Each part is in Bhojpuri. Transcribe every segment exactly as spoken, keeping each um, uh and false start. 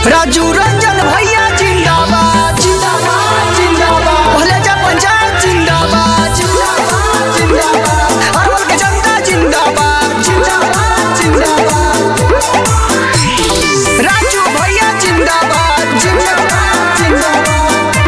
राजू रंजन भैया जिंदाबाद जिंदाबाद जिंदाबाद भले जा पंचायत जिंदाबाद जिंदाबाद जिंदाबाद अरवल के जनता जिंदाबाद जिंदाबाद जिंदाबाद राजू भैया जिंदाबाद जिंदाबाद जिंदाबाद।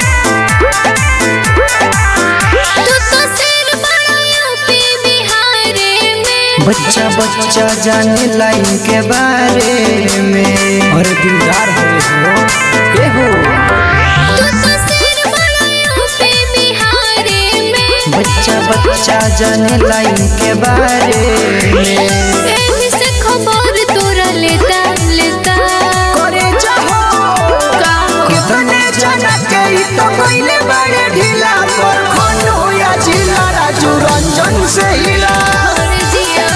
तू तो सिर बड़ा यूपी बिहार में बच्चा बच्चा जाने लाइन के बारे में और दिलदार हो ए हो। तू तो सिर बड़ा यूपी बिहार में बच्चा बच्चा जाने लाइन के बारे में एही से खबर तोरा लेता लेता करे चाहो का कितने जना के ही तो कोइले बड़े ढीला पर खंड होया जिला राजू रंजन से हिला और जिया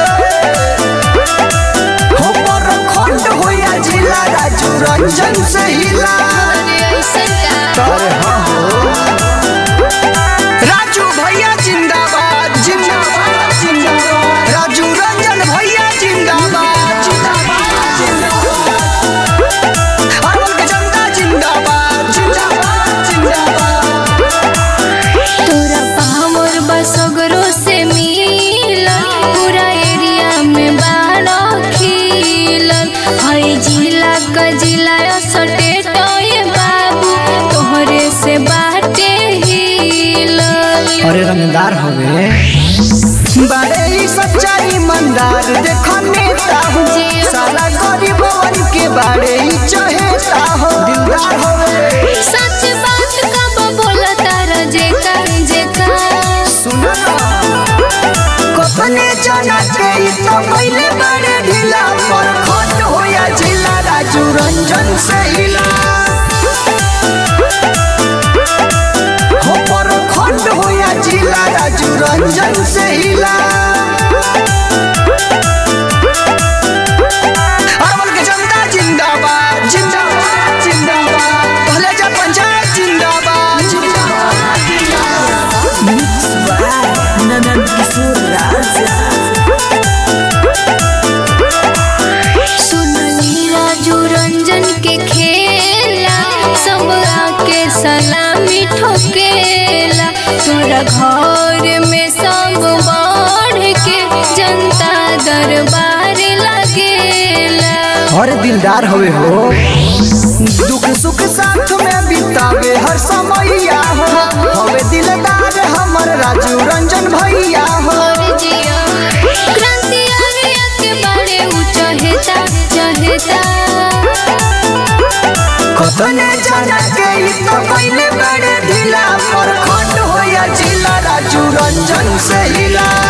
हो पर खंड होया जिला राजू रंजन से हिला अरे ऐसा का अरे हाँ हो राजू भैया जिंदाबाद जिंदाबाद जिंदाबाद राजू रंजन भैया जिंदाबाद जिंदाबाद जिंदाबाद अरवल के जनता जिंदाबाद जिंदाबाद जिंदाबाद। तोरा पावर बसगरो से मिलल पूरा एरिया में बाड़ा खिलल हई जिला का जिला सटे तो ये बाबू तोहरे से बाटे हिलल। अरे रंगदार होवे बड़े ही सच्चा ईमानदार देखो नेता हो साला गरीबवन के बड़े ही चहेता हो दिलदार होवे सच बात कब बोला तारा जेका जेका सुना कतने जना के ही तो पहले बड़े ढीला पर खंड होया जिला राजू रंजन से हिला हो पर खंड होया जिला राजू रंजन से हिला अरवल के जनता जिंदाबाद जिंदाबाद जिंदाबाद भले जा पंचायत जिंदाबाद जिंदाबाद जिंदाबाद। मिक्स बाय ननन किशोर राजा सुनली राजू रंजन के खेला सब आके सलामी ठोकेला तोरा घर में सब बढ़ के जनता दरबार लगेला। और दिलदार होवे हो दुख सुख साथ में बितावे हर समैया हो होवे दिलदार हमर राजू रंजन भैया हो और जिया क्रांति आर्या के बड़े ऊंचा हेता चहेता कतने जना के ही तो पहले बड़े ढीला पर खंड होया जिला राजू रंजन से हिला।